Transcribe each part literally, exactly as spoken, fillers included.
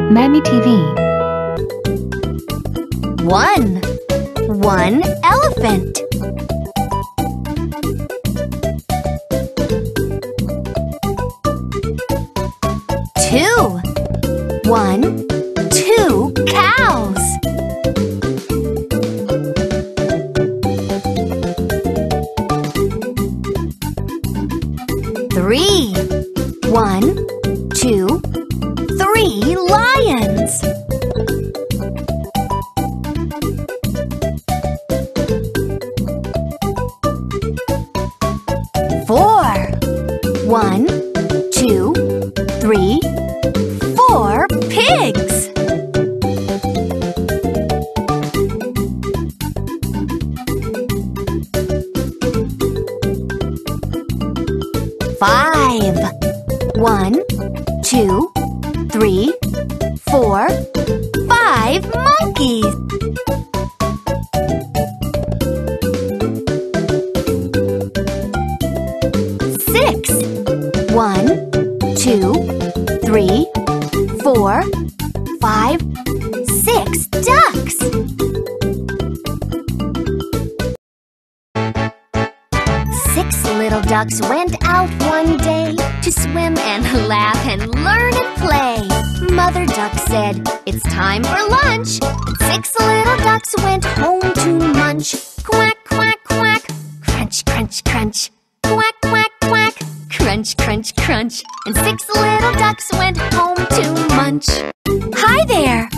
Mami T V. One. One elephant. Two. One, two cows. Three. One, two, three lions. Four. One, two, three, four pigs. Five. One, two, three, four, five monkeys. Six. One, two, three, four, five, six ducks. Six little ducks went out one day to swim and laugh and learn and play. Mother duck said, "It's time for lunch." Six little ducks went home to munch. Quack, quack, quack, crunch, crunch, crunch. Quack, quack, quack, crunch, crunch, crunch. And six little ducks went home to munch. Hi there!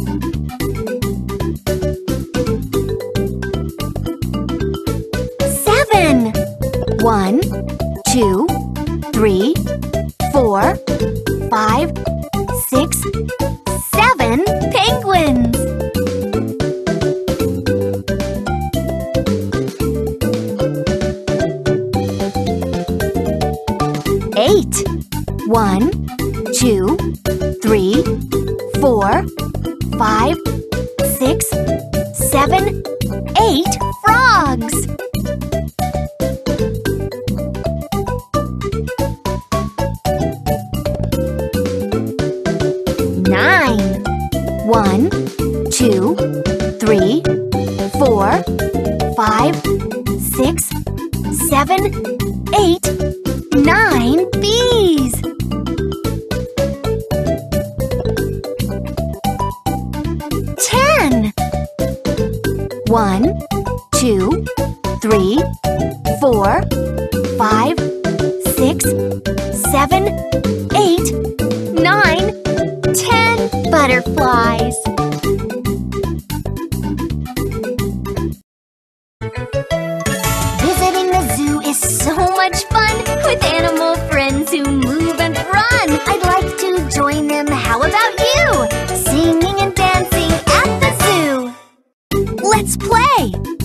Seven. One, two, three, four, five, six, seven penguins. Eight. One, two, three, four, five, six, seven, eight frogs. Nine. One, two, three, four, five, six, seven, eight, nine bees. Ten. One, two, three, four, five, six, seven, eight, nine, ten butterflies. Visiting the zoo is so much fun with animal friends who move and run. I'd like to join them. How about you? Singing and dancing at the zoo. Let's play!